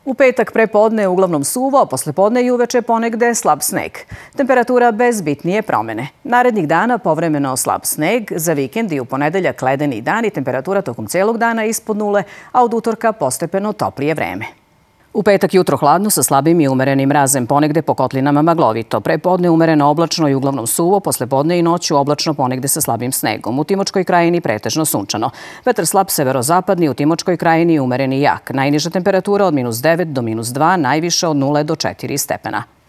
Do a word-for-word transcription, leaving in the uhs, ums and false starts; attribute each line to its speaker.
Speaker 1: U petak prepodne uglavnom suvo, poslepodne i uveče ponegde slab sneg. Temperatura bez bitnije promene. Narednih dana povremeno slab sneg, za vikend i u ponedeljak ledeni dan i temperatura tokom celog dana ispod nule, a od utorka postepeno toplije vreme. U petak jutro hladno sa slabim i umerenim mrazem, ponegde po kotlinama maglovito. Prepodne umereno oblačno i uglavnom suvo, poslepodne i noću oblačno ponegde sa slabim snegom. U Timočkoj krajini pretežno sunčano. Vetar slab severozapadni, u Timočkoj krajini umereni jak. Najniža temperatura od minus devet do minus dva, najviše od nule do četiri stepena.